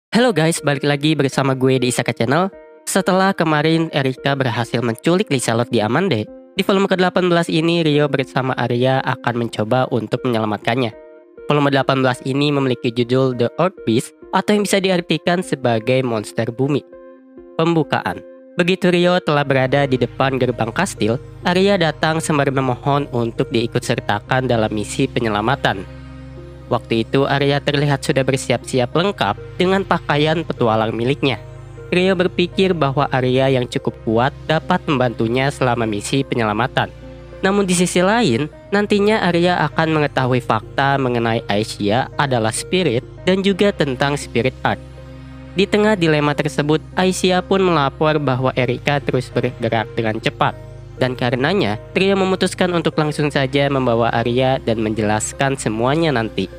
Halo guys, balik lagi bersama gue di Isaka Channel. Setelah kemarin Erika berhasil menculik Liselot di Amande, di volume ke-18 ini Rio bersama Arya akan mencoba untuk menyelamatkannya. Volume 18 ini memiliki judul The Earth Beast atau yang bisa diartikan sebagai monster bumi. Pembukaan. Begitu Rio telah berada di depan gerbang kastil, Arya datang sembari memohon untuk diikut sertakan dalam misi penyelamatan. Waktu itu Arya terlihat sudah bersiap-siap lengkap dengan pakaian petualang miliknya. Rio berpikir bahwa Arya yang cukup kuat dapat membantunya selama misi penyelamatan. Namun di sisi lain, nantinya Arya akan mengetahui fakta mengenai Aisyah adalah spirit dan juga tentang spirit art. Di tengah dilema tersebut, Aisyah pun melapor bahwa Erika terus bergerak dengan cepat. Dan karenanya, Rio memutuskan untuk langsung saja membawa Arya dan menjelaskan semuanya nanti.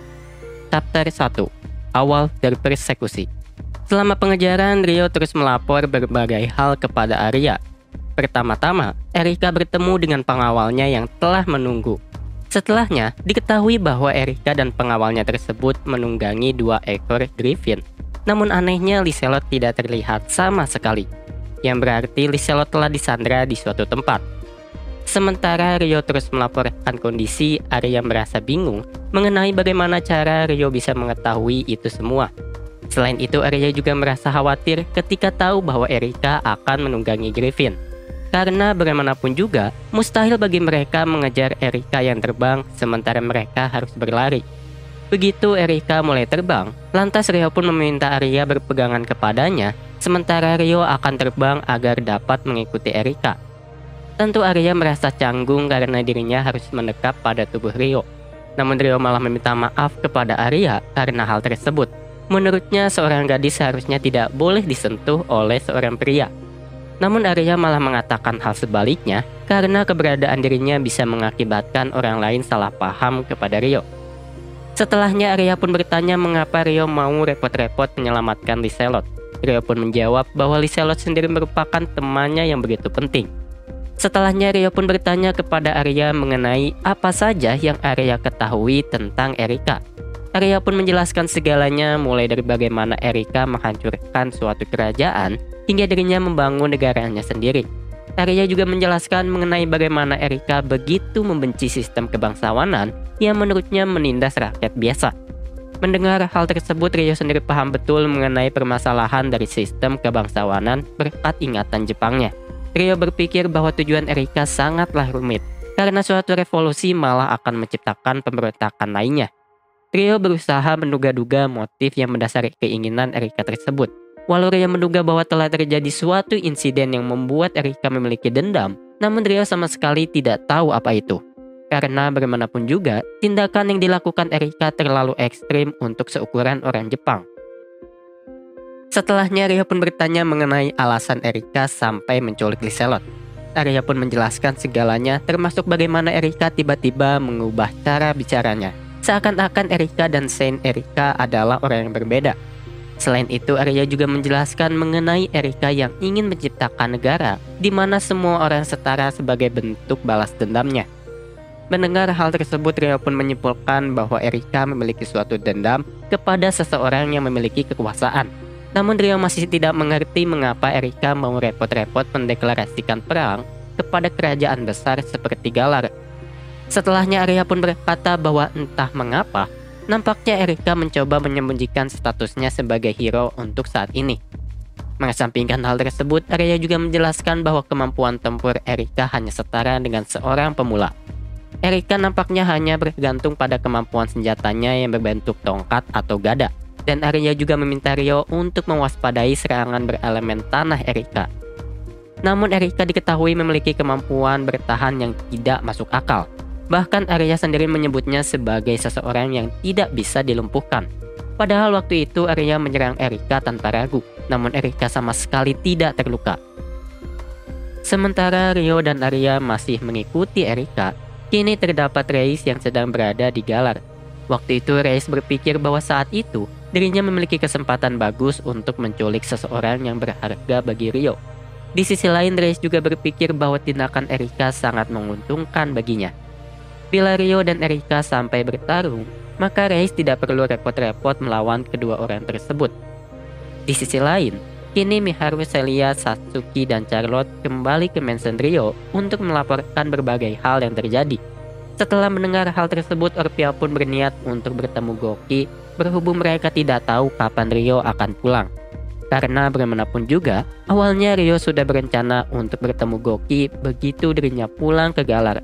Chapter 1. Awal dari persekusi. Selama pengejaran, Rio terus melapor berbagai hal kepada Arya. Pertama-tama, Erika bertemu dengan pengawalnya yang telah menunggu. Setelahnya, diketahui bahwa Erika dan pengawalnya tersebut menunggangi 2 ekor griffin. Namun anehnya Liselot tidak terlihat sama sekali, yang berarti Liselot telah disandra di suatu tempat. Sementara Rio terus melaporkan kondisi, Arya merasa bingung mengenai bagaimana cara Rio bisa mengetahui itu semua. Selain itu, Arya juga merasa khawatir ketika tahu bahwa Erika akan menunggangi Griffin. Karena bagaimanapun juga, mustahil bagi mereka mengejar Erika yang terbang sementara mereka harus berlari. Begitu Erika mulai terbang, lantas Rio pun meminta Arya berpegangan kepadanya, sementara Rio akan terbang agar dapat mengikuti Erika. Tentu Arya merasa canggung karena dirinya harus mendekap pada tubuh Rio. Namun Rio malah meminta maaf kepada Arya karena hal tersebut. Menurutnya seorang gadis seharusnya tidak boleh disentuh oleh seorang pria. Namun Arya malah mengatakan hal sebaliknya karena keberadaan dirinya bisa mengakibatkan orang lain salah paham kepada Rio. Setelahnya Arya pun bertanya mengapa Rio mau repot-repot menyelamatkan Liselot. Rio pun menjawab bahwa Liselot sendiri merupakan temannya yang begitu penting. Setelahnya Rio pun bertanya kepada Arya mengenai apa saja yang Arya ketahui tentang Erika. Arya pun menjelaskan segalanya mulai dari bagaimana Erika menghancurkan suatu kerajaan hingga dirinya membangun negaranya sendiri. Arya juga menjelaskan mengenai bagaimana Erika begitu membenci sistem kebangsawanan yang menurutnya menindas rakyat biasa. Mendengar hal tersebut, Rio sendiri paham betul mengenai permasalahan dari sistem kebangsawanan berkat ingatan Jepangnya. Rio berpikir bahwa tujuan Erika sangatlah rumit, karena suatu revolusi malah akan menciptakan pemberontakan lainnya. Rio berusaha menduga-duga motif yang mendasari keinginan Erika tersebut. Walau Rio menduga bahwa telah terjadi suatu insiden yang membuat Erika memiliki dendam, namun Rio sama sekali tidak tahu apa itu. Karena bagaimanapun juga, tindakan yang dilakukan Erika terlalu ekstrim untuk seukuran orang Jepang. Setelahnya Rio pun bertanya mengenai alasan Erika sampai menculik Liselot. Arya pun menjelaskan segalanya termasuk bagaimana Erika tiba-tiba mengubah cara bicaranya. Seakan-akan Erika dan Saint Erika adalah orang yang berbeda. Selain itu, Arya juga menjelaskan mengenai Erika yang ingin menciptakan negara di mana semua orang setara sebagai bentuk balas dendamnya. Mendengar hal tersebut, Rio pun menyimpulkan bahwa Erika memiliki suatu dendam kepada seseorang yang memiliki kekuasaan. Namun Rio masih tidak mengerti mengapa Erika mau repot-repot mendeklarasikan perang kepada kerajaan besar seperti Galar. Setelahnya Arya pun berkata bahwa entah mengapa, nampaknya Erika mencoba menyembunyikan statusnya sebagai hero untuk saat ini. Mengesampingkan hal tersebut, Arya juga menjelaskan bahwa kemampuan tempur Erika hanya setara dengan seorang pemula. Erika nampaknya hanya bergantung pada kemampuan senjatanya yang berbentuk tongkat atau gada. Dan Arya juga meminta Rio untuk mewaspadai serangan berelemen tanah Erika. Namun Erika diketahui memiliki kemampuan bertahan yang tidak masuk akal. Bahkan Arya sendiri menyebutnya sebagai seseorang yang tidak bisa dilumpuhkan. Padahal waktu itu Arya menyerang Erika tanpa ragu, namun Erika sama sekali tidak terluka. Sementara Rio dan Arya masih mengikuti Erika, kini terdapat Reis yang sedang berada di Galar. Waktu itu Reis berpikir bahwa saat itu dirinya memiliki kesempatan bagus untuk menculik seseorang yang berharga bagi Rio. Di sisi lain, Reis juga berpikir bahwa tindakan Erika sangat menguntungkan baginya. Bila Rio dan Erika sampai bertarung, maka Reis tidak perlu repot-repot melawan kedua orang tersebut. Di sisi lain, kini Miharu, Celia, Satsuki, dan Charlotte kembali ke mansion Ryo untuk melaporkan berbagai hal yang terjadi. Setelah mendengar hal tersebut, Orphea pun berniat untuk bertemu Goki, berhubung mereka tidak tahu kapan Ryo akan pulang. Karena bagaimanapun juga, awalnya Ryo sudah berencana untuk bertemu Goki begitu dirinya pulang ke Galar.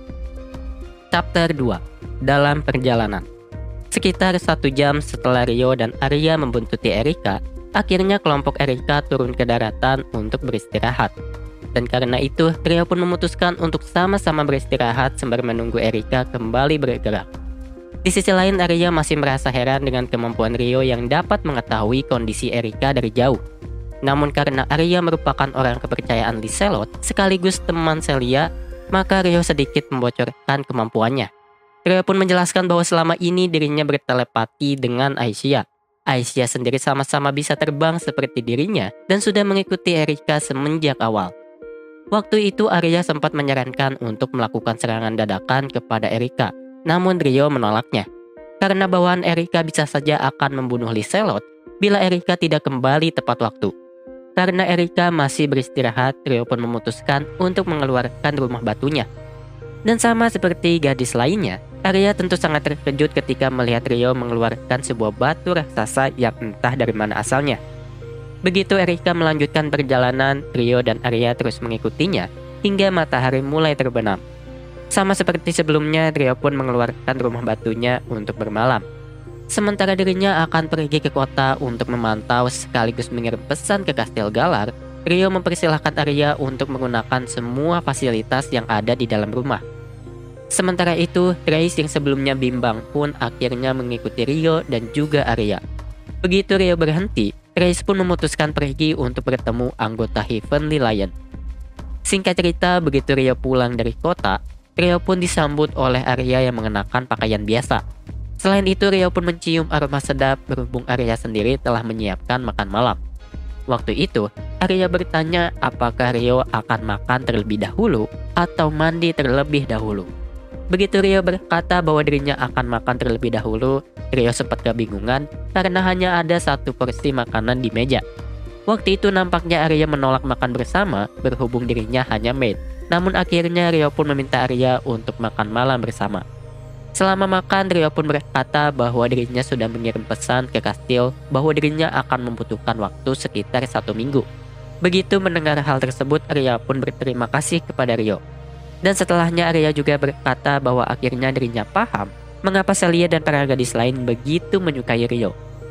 Chapter 2. Dalam perjalanan. Sekitar 1 jam setelah Ryo dan Arya membuntuti Erika, akhirnya kelompok Erika turun ke daratan untuk beristirahat. Dan karena itu, Ryo pun memutuskan untuk sama-sama beristirahat sembari menunggu Erika kembali bergerak. Di sisi lain, Arya masih merasa heran dengan kemampuan Ryo yang dapat mengetahui kondisi Erika dari jauh. Namun karena Arya merupakan orang kepercayaan Liselot sekaligus teman Celia, maka Ryo sedikit membocorkan kemampuannya. Ryo pun menjelaskan bahwa selama ini dirinya bertelepati dengan Aisyah. Aisyah sendiri sama-sama bisa terbang seperti dirinya dan sudah mengikuti Erika semenjak awal. Waktu itu Arya sempat menyarankan untuk melakukan serangan dadakan kepada Erika. Namun Ryo menolaknya, karena bawaan Erika bisa saja akan membunuh Liselot bila Erika tidak kembali tepat waktu. Karena Erika masih beristirahat, Ryo pun memutuskan untuk mengeluarkan rumah batunya. Dan sama seperti gadis lainnya, Arya tentu sangat terkejut ketika melihat Ryo mengeluarkan sebuah batu raksasa yang entah dari mana asalnya. Begitu Erika melanjutkan perjalanan, Ryo dan Arya terus mengikutinya hingga matahari mulai terbenam. Sama seperti sebelumnya, Ryo pun mengeluarkan rumah batunya untuk bermalam. Sementara dirinya akan pergi ke kota untuk memantau sekaligus mengirim pesan ke Kastil Galar, Ryo mempersilahkan Arya untuk menggunakan semua fasilitas yang ada di dalam rumah. Sementara itu, Trace yang sebelumnya bimbang pun akhirnya mengikuti Ryo dan juga Arya. Begitu Ryo berhenti, Trace pun memutuskan pergi untuk bertemu anggota Heavenly Lion. Singkat cerita, begitu Ryo pulang dari kota, Ryo pun disambut oleh Arya yang mengenakan pakaian biasa. Selain itu, Ryo pun mencium aroma sedap berhubung Arya sendiri telah menyiapkan makan malam. Waktu itu, Arya bertanya apakah Ryo akan makan terlebih dahulu atau mandi terlebih dahulu. Begitu Ryo berkata bahwa dirinya akan makan terlebih dahulu, Ryo sempat kebingungan karena hanya ada 1 porsi makanan di meja. Waktu itu nampaknya Arya menolak makan bersama berhubung dirinya hanya maid. Namun akhirnya Ryo pun meminta Arya untuk makan malam bersama. Selama makan, Ryo pun berkata bahwa dirinya sudah mengirim pesan ke kastil bahwa dirinya akan membutuhkan waktu sekitar 1 minggu. Begitu mendengar hal tersebut, Arya pun berterima kasih kepada Ryo. Dan setelahnya Arya juga berkata bahwa akhirnya dirinya paham mengapa Celia dan para gadis lain begitu menyukai Ryo.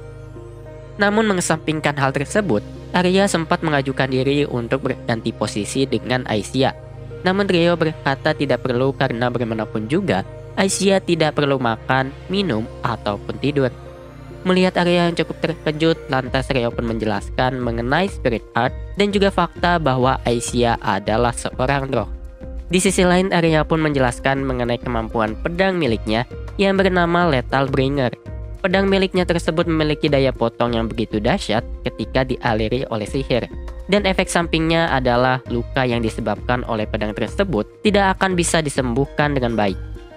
Namun mengesampingkan hal tersebut, Arya sempat mengajukan diri untuk berganti posisi dengan Aisyah. Namun Ryo berkata tidak perlu karena bagaimanapun juga Aisyah tidak perlu makan, minum, ataupun tidur. Melihat Arya yang cukup terkejut, lantas Ryo pun menjelaskan mengenai Spirit Heart dan juga fakta bahwa Aisyah adalah seorang roh. Di sisi lain, Arya pun menjelaskan mengenai kemampuan pedang miliknya yang bernama Lethal Bringer. Pedang miliknya tersebut memiliki daya potong yang begitu dahsyat ketika dialiri oleh sihir. Dan efek sampingnya adalah luka yang disebabkan oleh pedang tersebut tidak akan bisa disembuhkan dengan baik.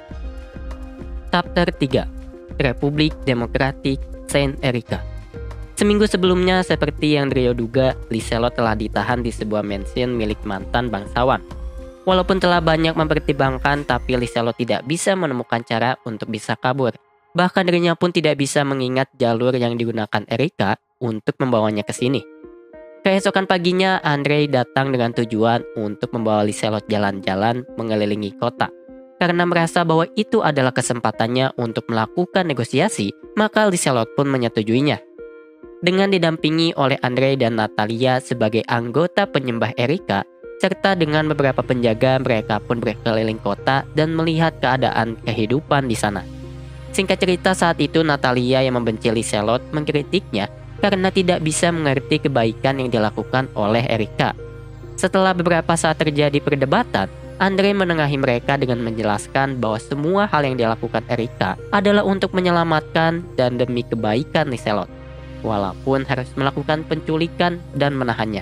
Chapter 3. Republik Demokratik Saint Erika. Seminggu sebelumnya, seperti yang Ryo duga, Liselot telah ditahan di sebuah mansion milik mantan bangsawan. Walaupun telah banyak mempertimbangkan, tapi Liselot tidak bisa menemukan cara untuk bisa kabur. Bahkan dirinya pun tidak bisa mengingat jalur yang digunakan Erika untuk membawanya ke sini. Keesokan paginya, Andre datang dengan tujuan untuk membawa Liselot jalan-jalan mengelilingi kota. Karena merasa bahwa itu adalah kesempatannya untuk melakukan negosiasi, maka Liselot pun menyetujuinya. Dengan didampingi oleh Andre dan Natalia sebagai anggota penyembah Erika, serta dengan beberapa penjaga, mereka pun berkeliling kota dan melihat keadaan kehidupan di sana. Singkat cerita, saat itu Natalia yang membenci Liselot mengkritiknya karena tidak bisa mengerti kebaikan yang dilakukan oleh Erika. Setelah beberapa saat terjadi perdebatan, Andre menengahi mereka dengan menjelaskan bahwa semua hal yang dilakukan Erika adalah untuk menyelamatkan dan demi kebaikan Liselot, walaupun harus melakukan penculikan dan menahannya.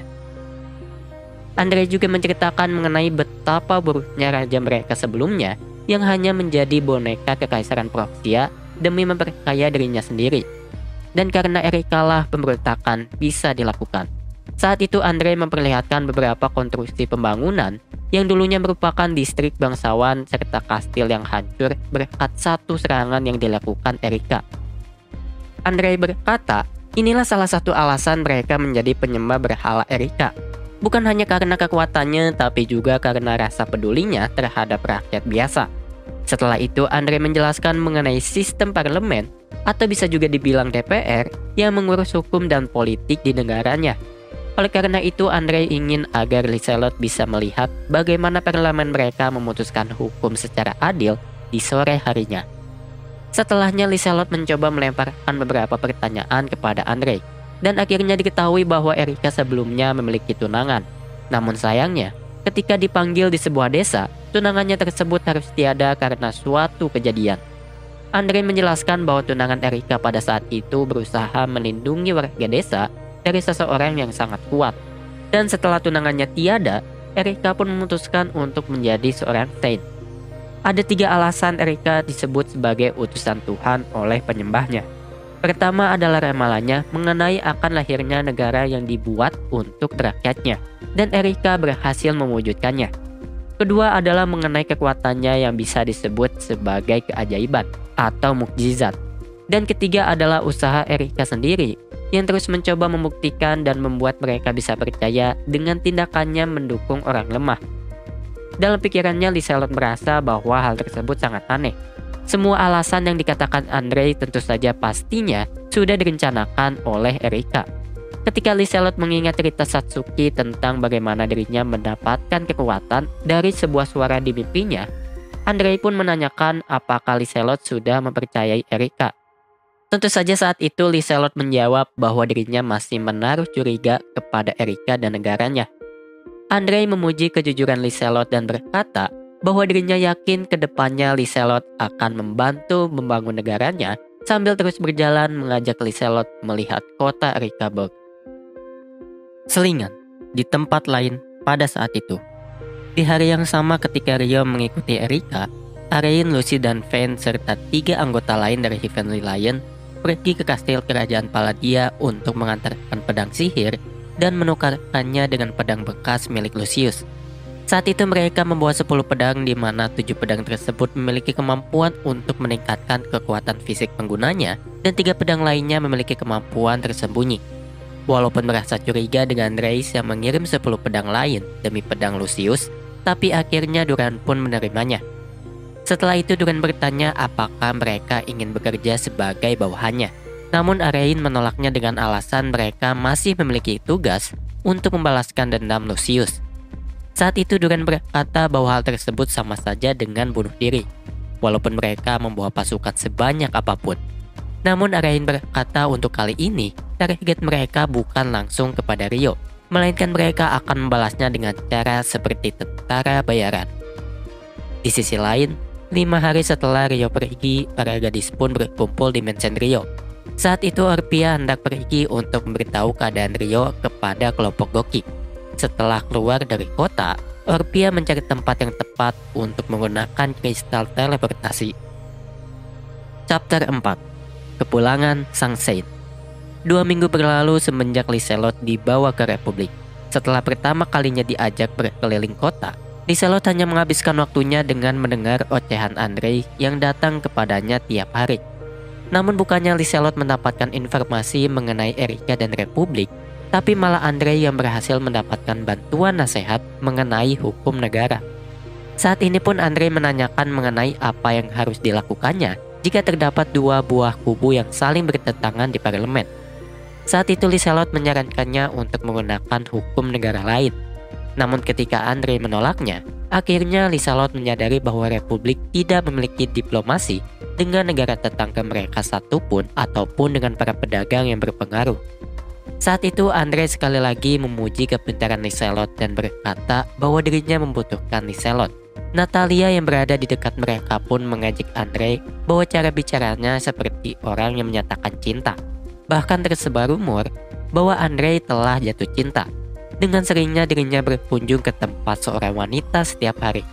Andre juga menceritakan mengenai betapa buruknya raja mereka sebelumnya yang hanya menjadi boneka kekaisaran Proksia demi memperkaya dirinya sendiri. dan karena Erika lah pemberontakan bisa dilakukan. Saat itu Andre memperlihatkan beberapa konstruksi pembangunan yang dulunya merupakan distrik bangsawan serta kastil yang hancur berkat satu serangan yang dilakukan Erika. Andre berkata, inilah salah satu alasan mereka menjadi penyembah berhala Erika. Bukan hanya karena kekuatannya, tapi juga karena rasa pedulinya terhadap rakyat biasa. Setelah itu, Andre menjelaskan mengenai sistem parlemen, atau bisa juga dibilang DPR, yang mengurus hukum dan politik di negaranya. Oleh karena itu, Andre ingin agar Liselot bisa melihat bagaimana parlemen mereka memutuskan hukum secara adil di sore harinya. Setelahnya, Liselot mencoba melemparkan beberapa pertanyaan kepada Andre, dan akhirnya diketahui bahwa Erika sebelumnya memiliki tunangan. Namun sayangnya, ketika dipanggil di sebuah desa, tunangannya tersebut harus tiada karena suatu kejadian. Andre menjelaskan bahwa tunangan Erika pada saat itu berusaha melindungi warga desa dari seseorang yang sangat kuat. Dan setelah tunangannya tiada, Erika pun memutuskan untuk menjadi seorang saint. Ada 3 alasan Erika disebut sebagai utusan Tuhan oleh penyembahnya. Pertama adalah ramalannya mengenai akan lahirnya negara yang dibuat untuk rakyatnya, dan Erika berhasil mewujudkannya. Kedua adalah mengenai kekuatannya yang bisa disebut sebagai keajaiban atau mukjizat. Dan ketiga adalah usaha Erika sendiri yang terus mencoba membuktikan dan membuat mereka bisa percaya dengan tindakannya mendukung orang lemah. Dalam pikirannya, Liselot merasa bahwa hal tersebut sangat aneh. Semua alasan yang dikatakan Andre tentu saja pastinya sudah direncanakan oleh Erika. Ketika Liselot mengingat cerita Satsuki tentang bagaimana dirinya mendapatkan kekuatan dari sebuah suara di mimpinya, Andre pun menanyakan apakah Liselot sudah mempercayai Erika. Tentu saja saat itu Liselot menjawab bahwa dirinya masih menaruh curiga kepada Erika dan negaranya. Andre memuji kejujuran Liselot dan berkata bahwa dirinya yakin ke depannya Liselot akan membantu membangun negaranya sambil terus berjalan mengajak Liselot melihat kota Erikaburg. Selingan di tempat lain pada saat itu. Di hari yang sama ketika Rio mengikuti Erika, Arain, Lucy, dan Vane serta 3 anggota lain dari Heavenly Lion pergi ke kastil kerajaan Palladia untuk mengantarkan pedang sihir dan menukarkannya dengan pedang bekas milik Lucius. Saat itu mereka membawa 10 pedang di mana 7 pedang tersebut memiliki kemampuan untuk meningkatkan kekuatan fisik penggunanya dan 3 pedang lainnya memiliki kemampuan tersembunyi. Walaupun merasa curiga dengan Reis yang mengirim 10 pedang lain demi pedang Lucius, tapi akhirnya Duran pun menerimanya. Setelah itu Duran bertanya apakah mereka ingin bekerja sebagai bawahannya. Namun Arain menolaknya dengan alasan mereka masih memiliki tugas untuk membalaskan dendam Lucius. Saat itu Duran berkata bahwa hal tersebut sama saja dengan bunuh diri, walaupun mereka membawa pasukan sebanyak apapun. Namun Arain berkata untuk kali ini, target mereka bukan langsung kepada Rio, melainkan mereka akan membalasnya dengan cara seperti tentara bayaran. Di sisi lain, 5 hari setelah Rio pergi, para gadis pun berkumpul di mansion Rio. Saat itu Orpia hendak pergi untuk memberitahu keadaan Rio kepada kelompok Goki. Setelah keluar dari kota, Orpia mencari tempat yang tepat untuk menggunakan kristal teleportasi. Chapter 4. Kepulangan Sang Saint. 2 minggu berlalu semenjak Liselot dibawa ke Republik. Setelah pertama kalinya diajak berkeliling kota, Liselot hanya menghabiskan waktunya dengan mendengar ocehan Andre yang datang kepadanya tiap hari. Namun bukannya Liselot mendapatkan informasi mengenai Erika dan Republik, tapi malah Andre yang berhasil mendapatkan bantuan nasihat mengenai hukum negara. Saat ini pun Andre menanyakan mengenai apa yang harus dilakukannya jika terdapat 2 buah kubu yang saling bertentangan di parlemen. Saat itu Liselot menyarankannya untuk menggunakan hukum negara lain. Namun ketika Andre menolaknya, akhirnya Liselot menyadari bahwa Republik tidak memiliki diplomasi dengan negara tetangga mereka satupun ataupun dengan para pedagang yang berpengaruh. Saat itu Andre sekali lagi memuji kepintaran Liselot dan berkata bahwa dirinya membutuhkan Liselot. Natalia yang berada di dekat mereka pun mengajak Andre bahwa cara bicaranya seperti orang yang menyatakan cinta. Bahkan tersebar rumor bahwa Andre telah jatuh cinta. Dengan seringnya dirinya berkunjung ke tempat seorang wanita setiap hari.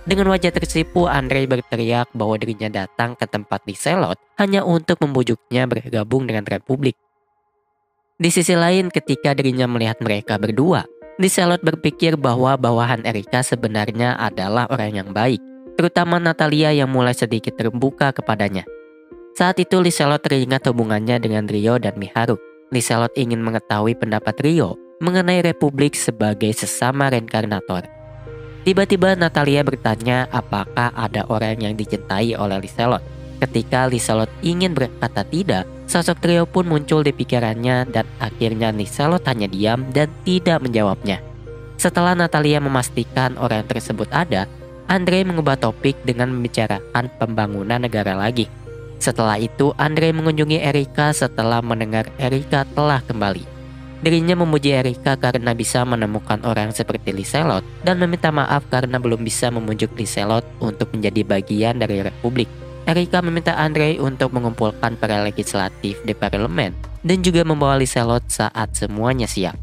Dengan wajah tersipu, Andre berteriak bahwa dirinya datang ke tempat Liselot hanya untuk membujuknya bergabung dengan Republik. Di sisi lain, ketika dirinya melihat mereka berdua, Liselot berpikir bahwa bawahan Erika sebenarnya adalah orang yang baik, terutama Natalia yang mulai sedikit terbuka kepadanya. Saat itu Liselot teringat hubungannya dengan Rio dan Miharu. Liselot ingin mengetahui pendapat Rio mengenai Republik sebagai sesama reinkarnator. Tiba-tiba Natalia bertanya apakah ada orang yang dicintai oleh Liselot. Ketika Liselot ingin berkata tidak, sosok Rio pun muncul di pikirannya dan akhirnya Liselot hanya diam dan tidak menjawabnya. Setelah Natalia memastikan orang tersebut ada, Andre mengubah topik dengan membicarakan pembangunan negara lagi. Setelah itu, Andre mengunjungi Erika setelah mendengar Erika telah kembali. Dirinya memuji Erika karena bisa menemukan orang seperti Liselot dan meminta maaf karena belum bisa memujuk Liselot untuk menjadi bagian dari Republik. Erika meminta Andre untuk mengumpulkan para legislatif di parlemen dan juga membawa Liselot saat semuanya siap.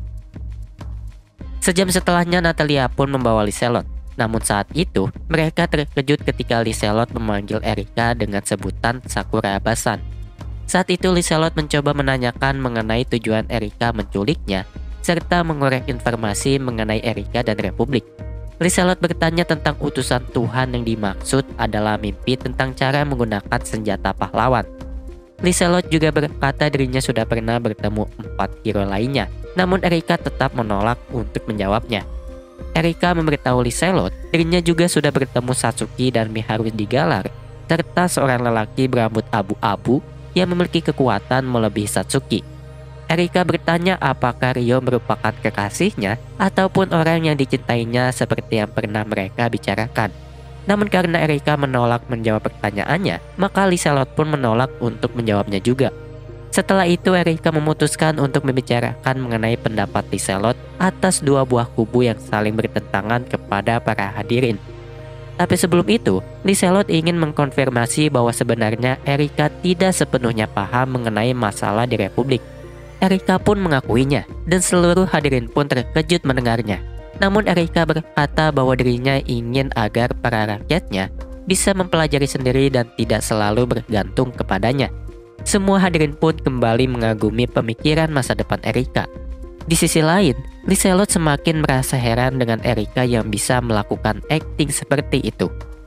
Sejam setelahnya Natalia pun membawa Liselot. Namun saat itu, mereka terkejut ketika Liselot memanggil Erika dengan sebutan Sakura Basan. Saat itu Liselot mencoba menanyakan mengenai tujuan Erika menculiknya, serta mengorek informasi mengenai Erika dan Republik. Liselot bertanya tentang utusan Tuhan yang dimaksud adalah mimpi tentang cara menggunakan senjata pahlawan. Liselot juga berkata dirinya sudah pernah bertemu 4 hero lainnya, namun Erika tetap menolak untuk menjawabnya. Erika memberitahu Liselot dirinya juga sudah bertemu Satsuki dan Miharu di Galar, serta seorang lelaki berambut abu-abu yang memiliki kekuatan melebihi Satsuki. Erika bertanya apakah Rio merupakan kekasihnya ataupun orang yang dicintainya seperti yang pernah mereka bicarakan. Namun karena Erika menolak menjawab pertanyaannya, maka Liselot pun menolak untuk menjawabnya juga. Setelah itu Erika memutuskan untuk membicarakan mengenai pendapat Liselot atas 2 buah kubu yang saling bertentangan kepada para hadirin. Tapi sebelum itu, Liselot ingin mengkonfirmasi bahwa sebenarnya Erika tidak sepenuhnya paham mengenai masalah di Republik. Erika pun mengakuinya, dan seluruh hadirin pun terkejut mendengarnya. Namun Erika berkata bahwa dirinya ingin agar para rakyatnya bisa mempelajari sendiri dan tidak selalu bergantung kepadanya. Semua hadirin pun kembali mengagumi pemikiran masa depan Erika. Di sisi lain, Liselot semakin merasa heran dengan Erika yang bisa melakukan akting seperti itu.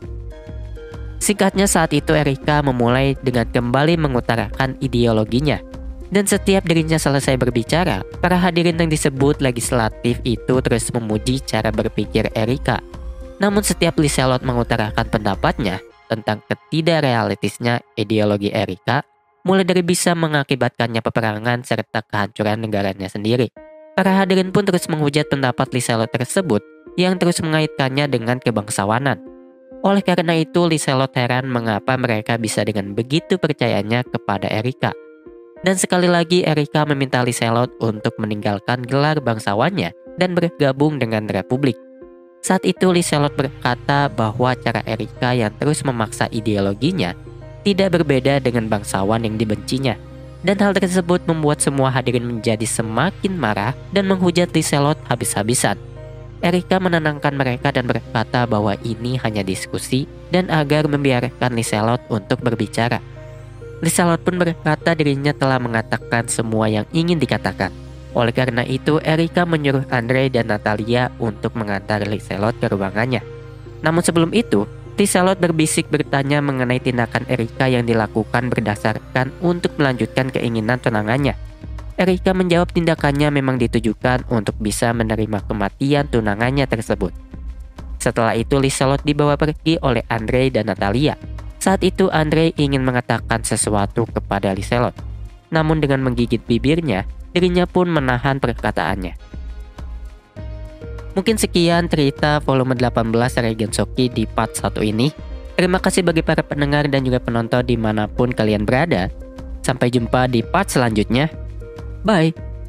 Singkatnya saat itu Erika memulai dengan kembali mengutarakan ideologinya. Dan setiap dirinya selesai berbicara, para hadirin yang disebut legislatif itu terus memuji cara berpikir Erika. Namun setiap Liselot mengutarakan pendapatnya tentang ketidakrealistisnya ideologi Erika, mulai dari bisa mengakibatkannya peperangan serta kehancuran negaranya sendiri. Para hadirin pun terus menghujat pendapat Liselot tersebut yang terus mengaitkannya dengan kebangsawanan. Oleh karena itu, Liselot heran mengapa mereka bisa dengan begitu percayanya kepada Erika. Dan sekali lagi Erika meminta Liselot untuk meninggalkan gelar bangsawannya dan bergabung dengan Republik. Saat itu Liselot berkata bahwa cara Erika yang terus memaksa ideologinya tidak berbeda dengan bangsawan yang dibencinya. Dan hal tersebut membuat semua hadirin menjadi semakin marah dan menghujat Liselot habis-habisan. Erika menenangkan mereka dan berkata bahwa ini hanya diskusi dan agar membiarkan Liselot untuk berbicara. Liselot pun berkata dirinya telah mengatakan semua yang ingin dikatakan. Oleh karena itu, Erika menyuruh Andre dan Natalia untuk mengantar Liselot ke ruangannya. Namun sebelum itu, Liselot berbisik bertanya mengenai tindakan Erika yang dilakukan berdasarkan untuk melanjutkan keinginan tunangannya. Erika menjawab tindakannya memang ditujukan untuk bisa menerima kematian tunangannya tersebut. Setelah itu Liselot dibawa pergi oleh Andre dan Natalia. Saat itu Andre ingin mengatakan sesuatu kepada Liselot. Namun dengan menggigit bibirnya, dirinya pun menahan perkataannya. Mungkin sekian cerita volume 18 dari Gensoki di part 1 ini. Terima kasih bagi para pendengar dan juga penonton dimanapun kalian berada. Sampai jumpa di part selanjutnya. Bye!